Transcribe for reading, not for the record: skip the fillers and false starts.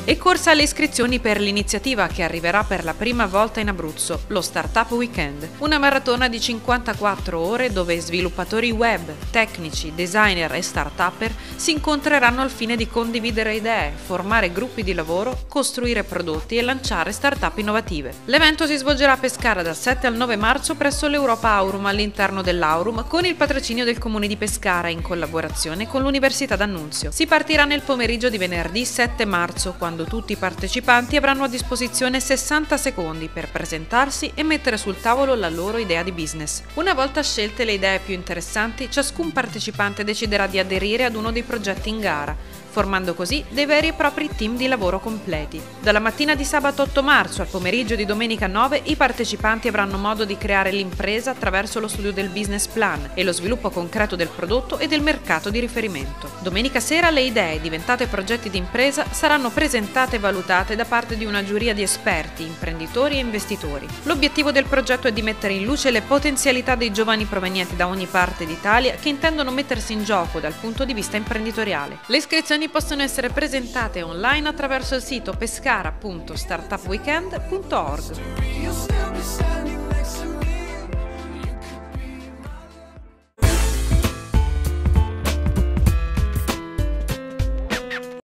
E corsa alle iscrizioni per l'iniziativa che arriverà per la prima volta in Abruzzo, lo Startup Weekend, una maratona di 54 ore dove sviluppatori web, tecnici, designer e start-upper si incontreranno al fine di condividere idee, formare gruppi di lavoro, costruire prodotti e lanciare start-up innovative. L'evento si svolgerà a Pescara dal 7 al 9 marzo presso l'Europa Aurum all'interno dell'Aurum con il patrocinio del Comune di Pescara in collaborazione con l'Università d'Annunzio. Si partirà nel pomeriggio di venerdì 7 marzo, quando tutti i partecipanti avranno a disposizione 60 secondi per presentarsi e mettere sul tavolo la loro idea di business. Una volta scelte le idee più interessanti, ciascun partecipante deciderà di aderire ad uno dei progetti in gara, formando così dei veri e propri team di lavoro completi. Dalla mattina di sabato 8 marzo al pomeriggio di domenica 9 i partecipanti avranno modo di creare l'impresa attraverso lo studio del business plan e lo sviluppo concreto del prodotto e del mercato di riferimento. Domenica sera le idee diventate progetti di impresa saranno presentate e valutate da parte di una giuria di esperti, imprenditori e investitori. L'obiettivo del progetto è di mettere in luce le potenzialità dei giovani provenienti da ogni parte d'Italia che intendono mettersi in gioco dal punto di vista imprenditoriale. Le iscrizioni possono essere presentate online attraverso il sito pescara.startupweekend.org.